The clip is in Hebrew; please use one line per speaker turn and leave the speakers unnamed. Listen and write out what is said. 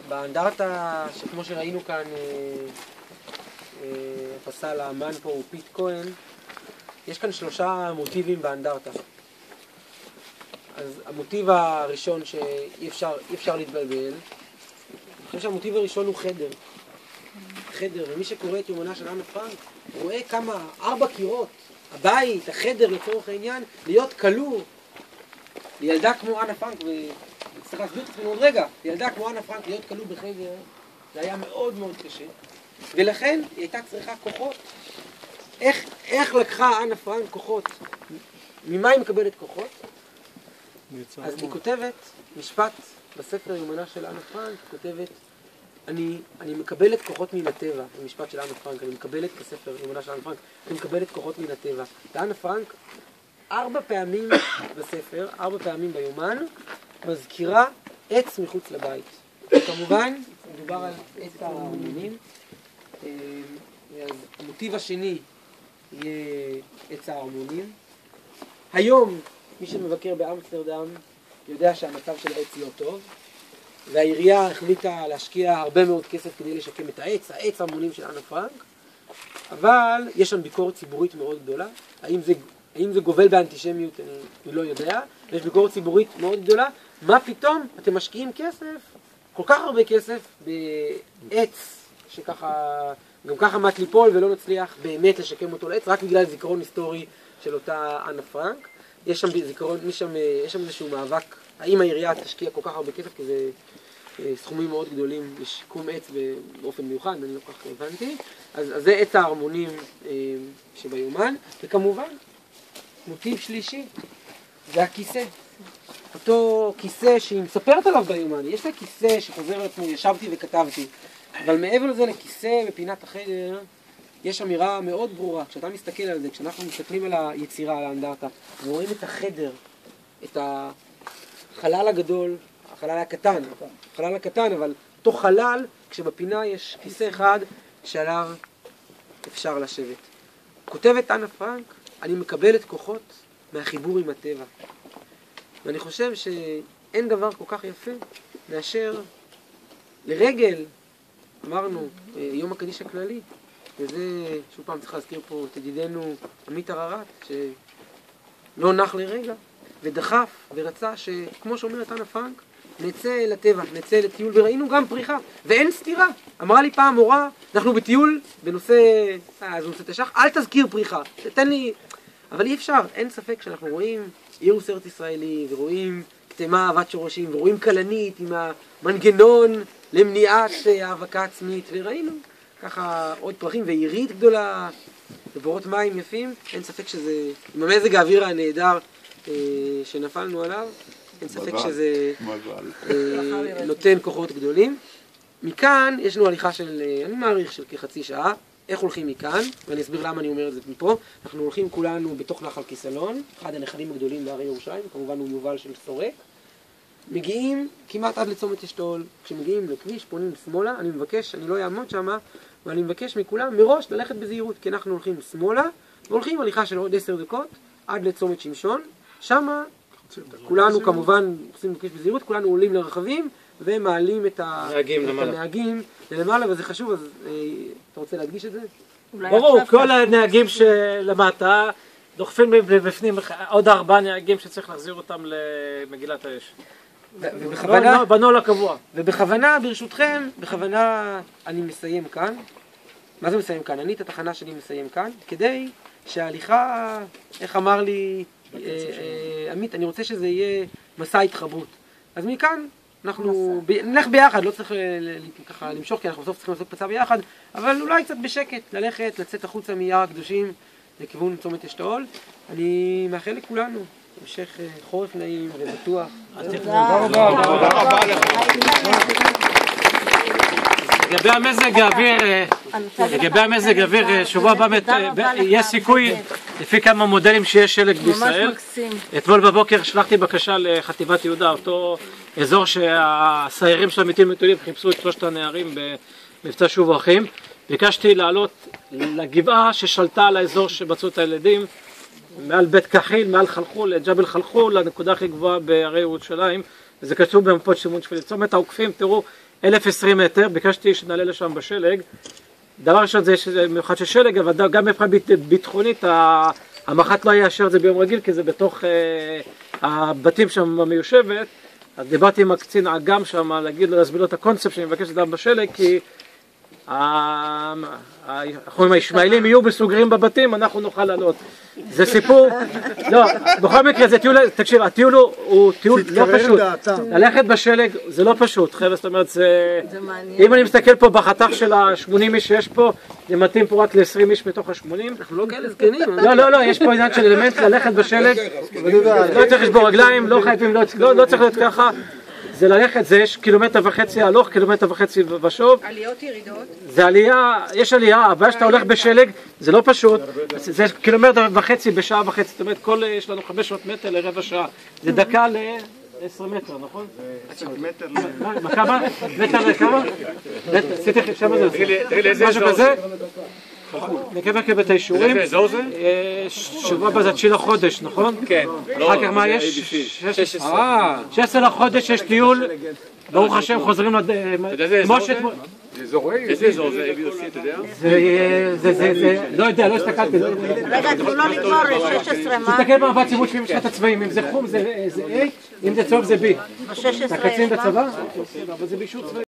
באנדרטה, שכמו שראינו כאן, הפסל האמן פה הוא פיט כהן, יש כאן 3 מוטיבים באנדרטה. אז המוטיב הראשון שאי אפשר להתבלבל, אני חושב שהמוטיב הראשון הוא חדר. חדר, ומי שקורא את יומנה של אנה פרנק, רואה כמה 4 קירות, הבית, החדר לצורך העניין, להיות כלוא. לילדה כמו אנה פרנק, וצריך להסביר את עצמנו עוד רגע, לילדה כמו אנה פרנק להיות כלוא בחדר, זה היה מאוד מאוד קשה. ולכן היא הייתה צריכה כוחות. איך לקחה אנה פרנק כוחות? ממה היא מקבלת כוחות? אז היא כותבת משפט בספר יומנה של אנה פרנק, היא כותבת, אני מקבלת כוחות מן הטבע, במשפט של אנה פרנק, אני מקבלת בספר יומנה של אנה פרנק, אני מקבלת כוחות מן הטבע. ואנה פרנק 4 פעמים בספר, 4 פעמים ביומן, מזכירה עץ מחוץ לבית. כמובן, מדובר על עץ הארמונים. המוטיב השני יהיה עץ הארמונים. היום, מי שמבקר באמסטרדם יודע שהמצב של העץ לא טוב, והעירייה החליטה להשקיע הרבה מאוד כסף כדי לשקם את העץ הארמונים של אנה פרנק, אבל יש שם ביקורת ציבורית מאוד גדולה. האם זה גובל באנטישמיות, אני לא יודע. יש ביקורת ציבורית מאוד גדולה. מה פתאום אתם משקיעים כסף, כל כך הרבה כסף, בעץ שככה, גם ככה מת ליפול ולא נצליח באמת לשקם אותו לעץ, רק בגלל זיכרון היסטורי של אותה אנה פרנק. יש שם איזשהו מאבק, האם העירייה תשקיע כל כך הרבה כסף, כי זה סכומים מאוד גדולים לשיקום עץ באופן מיוחד, אני לא כל כך הבנתי. אז זה עץ הארמונים שביומן, וכמובן, מוטיב שלישי, זה הכיסא. אותו כיסא שהיא מספרת עליו ביומן, יש לה כיסא שחוזר על עצמו, ישבתי וכתבתי, אבל מעבר לזה לכיסא בפינת החדר, יש אמירה מאוד ברורה. כשאתה מסתכל על זה, כשאנחנו מסתכלים על היצירה, על האנדרטה, ורואים את החדר, את החלל הגדול, החלל הקטן, אבל אותו חלל, כשבפינה יש כיסא אחד שעליו אפשר לשבת. כותבת אנה פרנק, אני מקבלת כוחות מהחיבור עם הטבע. ואני חושב שאין דבר כל כך יפה מאשר לרגל, אמרנו, יום הקדיש הכללי, וזה, שוב פעם צריך להזכיר פה את ידידנו עמית הררת, שלא נח לרגע, ודחף ורצה שכמו שאומרת אנה פרנק, נצא לטבע, נצא לטיול, וראינו גם פריחה, ואין סתירה. אמרה לי פעם מורה, אנחנו בטיול בנושא, זה נושא תש"ח, אל תזכיר פריחה, תתן לי, אבל אי אפשר, אין ספק שאנחנו רואים אירוס ארץ ישראלי, ורואים כתמה אהבת שורשים, ורואים כלנית עם המנגנון למניעת האבקה עצמית, וראינו ככה עוד פרחים ועירית גדולה, ובורות מים יפים. אין ספק שזה, עם המזג האוויר הנהדר שנפלנו עליו, אין ספק שזה נותן כוחות גדולים. מכאן יש לנו הליכה של, אני מעריך, של כחצי שעה. איך הולכים מכאן? ואני אסביר למה אני אומר את זה מפה. אנחנו הולכים כולנו בתוך נחל כיסלון, אחד הנחלים הגדולים בהרי ירושלים, כמובן הוא יובל של סורק. מגיעים כמעט עד לצומת אשתאול. כשמגיעים לכביש, פונים שמאלה, אני מבקש, אני לא אעמוד שם, ואני מבקש מכולם מראש ללכת בזהירות, כי אנחנו הולכים שמאלה, והולכים הליכה של עוד 10 דקות עד לצומת שמשון. שמה כולנו כמובן עושים מבקש בזהירות, כולנו עולים לרכבים ומעלים את הנהגים למעלה, וזה חשוב. אז אתה רוצה להדגיש את זה?
ברור, כל הנהגים שלמטה דוחפים בפנים עוד 4 נהגים שצריך להחזיר אותם למגילת האש.
ובכוונה,
בנול הקבוע.
ובכוונה, ברשותכם, בכוונה אני מסיים כאן. מה זה מסיים כאן? אני את התחנה שלי מסיים כאן, כדי שההליכה, איך אמר לי עמית, אני רוצה שזה יהיה מסע התחברות. אז מכאן אנחנו נלך ביחד, לא צריך ככה למשוך, כי אנחנו בסוף צריכים לעשות פצע ביחד, אבל אולי קצת בשקט, ללכת, לצאת החוצה מיער הקדושים לכיוון צומת אשתאול. אני מאחל לכולנו המשך חורף נעים ובטוח.
תודה רבה לך.
לגבי המזג האוויר, שבוע הבא יש סיכוי, לפי כמה מודלים שיש שלג בישראל. אתמול בבוקר שלחתי בקשה לחטיבת יהודה, אותו אזור שהסיירים של המתים מטולים חיפשו את 3 הנערים במבצע שובו אחים. ביקשתי לעלות לגבעה ששלטה על האזור שמצאו את הילדים, מעל בית כחיל, מעל חלחול, ג'בל חלחול, לנקודה הכי גבוהה בהרי ירושלים. זה כתוב במפות סימון שבילי צומת העוקפים. תראו 1,020 מטר, ביקשתי שנעלה לשם בשלג. דבר ראשון זה מיוחד של שלג, אבל גם מבחינה ביטחונית המח"ט לא יאשר את זה ביום רגיל, כי זה בתוך הבתים שם מיושבת. אז דיברתי עם הקצין אגם שם, להסביר לו את הקונספט שאני מבקש לדעת בשלג, כי החומים הישמעאלים יהיו בסוגרים בבתים, אנחנו נוכל לעלות. זה סיפור, לא, בכל מקרה זה טיול, תקשיב, הטיול הוא טיול לא פשוט. ללכת בשלג זה לא פשוט, חבר'ה, זאת אומרת, אם אני מסתכל פה בחתך של ה-80 איש שיש פה, זה מתאים פה רק ל-20 איש מתוך ה-80.
אנחנו לא כאלה זקנים.
לא, יש פה עניין של אלמנט ללכת בשלג, לא צריך לשבור רגליים, לא חייבים, לא צריך להיות ככה. זה ללכת, זה יש 1.5 קילומטר הלוך, 1.5 קילומטר ושוב.
עליות ירידות?
זה עלייה, יש עלייה, אבל שאתה הולך בשלג, זה לא פשוט, זה 1.5 קילומטר בשעה וחצי, זאת אומרת, יש לנו 500 מטר לרבע שעה, זה דקה ל-10 מטר, נכון?
מטר
כמה? מטר לכמה? עשיתי שם זה, משהו כזה? נקווה את האישורים.
איזה אזור זה?
שבוע הבא זה 9 לחודש, נכון?
כן.
אחר כך מה יש? 16 לחודש יש טיול, ברוך השם חוזרים
איזה אזור זה? איזה אזור זה?
לא יודע, לא הסתכלתי.
רגע, תנו לו לגמור, 16 מה?
תסתכל במבט סימון של משחת הצבעים, אם זה חום זה A, אם זה צהוב זה B.
ב-16
אתה קצין בצבא? אבל זה באישור צבאי.